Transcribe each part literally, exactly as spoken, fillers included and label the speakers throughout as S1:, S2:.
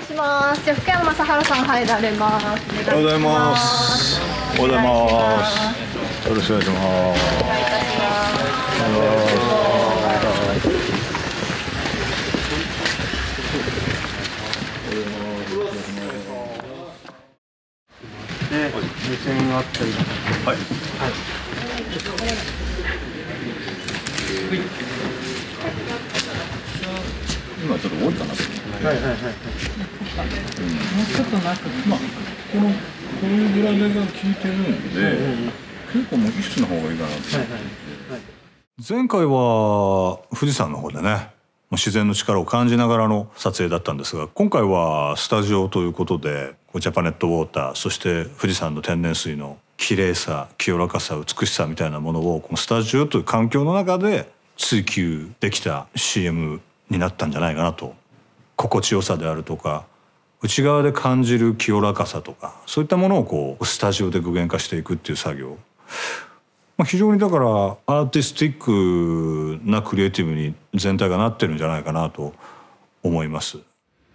S1: いします。じゃあ福山雅治さん入られます。
S2: おはようございます。おはようございます。よろしくお願いします。お願いいたします。
S3: で、目線があったり。
S2: はい。はい。今ちょっと多いかな。はいはいはい。もうちょっとなんか、まあ、この、こういうグラデが効いてるんで、結構無機質な方がいいかなと。前回は富士山の方でね、自然の力を感じながらの撮影だったんですが、今回はスタジオということで、ジャパネットウォーター、そして富士山の天然水の綺麗さ、清らかさ、美しさみたいなものをこのスタジオという環境の中で追求できた シーエム になったんじゃないかなと。心地よさであるとか、内側で感じる清らかさとか、そういったものをこうスタジオで具現化していくっていう作業、まあ、非常にだからアーティスティックなクリエイティブに全体がなってるんじゃないかなと思います。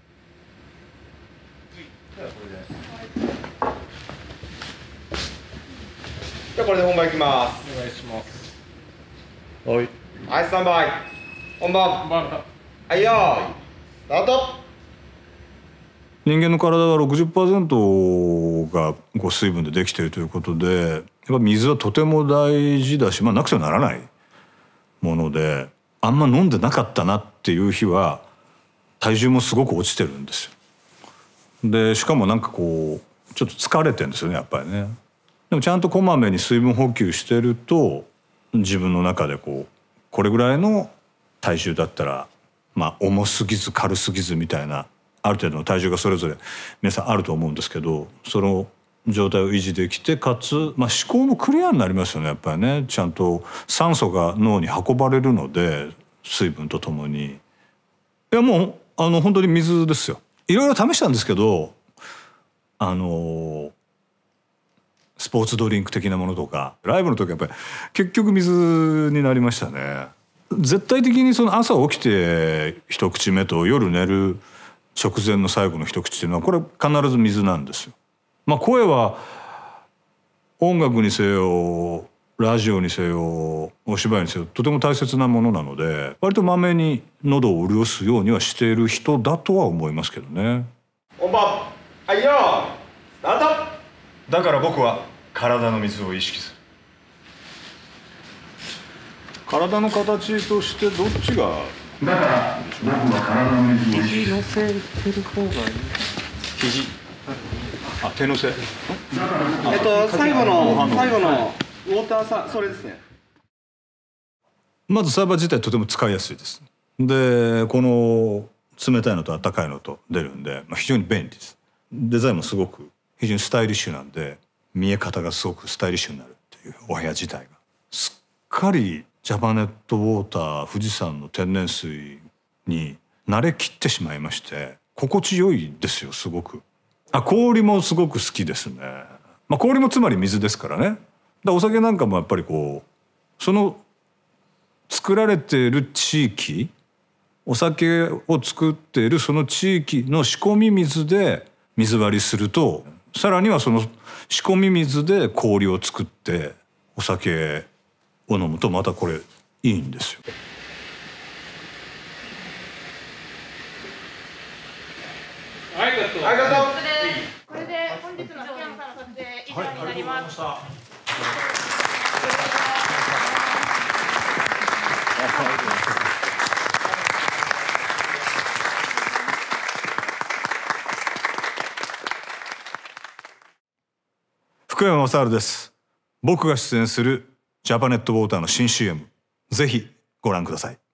S4: じゃあこれで本番いきます。
S3: お願いします。
S2: はい。
S4: はい、スタンバイ。本番。はいよーい。スタート。
S2: 人間の体は ろくじゅっパーセント がこう水分でできているということで、やっぱ水はとても大事だし、まあ、なくてはならないもので、あんま飲んでなかったなっていう日は体重もすごく落ちてるんですよ。でしかもなんかこうちょっと疲れてるんですよね、やっぱりね。でもちゃんとこまめに水分補給してると、自分の中でこうこれぐらいの体重だったら、まあ重すぎず軽すぎずみたいな、ある程度の体重がそれぞれ皆さんあると思うんですけど、その状態を維持できて、かつ、まあ、思考もクリアになりますよね、やっぱりね。ちゃんと酸素が脳に運ばれるので、水分とともに。いやもうあの本当に水ですよ。いろいろ試したんですけど、あのスポーツドリンク的なものとか、ライブの時はやっぱり結局水になりましたね。絶対的にその朝起きて一口目と夜寝る直前の最後の一口っていうのは、これ必ず水なんですよ。まあ声は音楽にせよラジオにせよお芝居にせよとても大切なものなので、割とまめに喉を潤すようにはしている人だとは思いますけどね。
S4: 本番。はいよーい。スタート。
S2: だから僕は体の水を意識する。体の形としてどっちが、
S5: だから僕は体の水を意識する。
S3: 肘乗せてる方がいい。
S2: 肘、あ、手乗せ。
S5: えっと最後の最後のウォーターさ、それですね。
S2: まずサーバー自体とても使いやすいです。でこの冷たいのと温かいのと出るんで、まあ、非常に便利です。デザインもすごく非常にスタイリッシュなんで、見え方がすごくスタイリッシュになるっていうお部屋自体がすっかりジャパネットウォーター富士山の天然水に慣れきってしまいまして、心地よいですよ、すごく。あ、氷もすごく好きですね。まあ、氷もつまり水ですからね。だお酒なんかもやっぱりこうその作られている地域、お酒を作っているその地域の仕込み水で水割りすると、さらにはその仕込み水で氷を作ってお酒を飲むとまたこれいいんですよ。
S4: はい、カット。はい、カット。
S1: これで本日の福山さんの撮影以上になります。
S2: 福山雅治です。僕が出演するジャパネットウォーターの新 シーエム、ぜひご覧ください。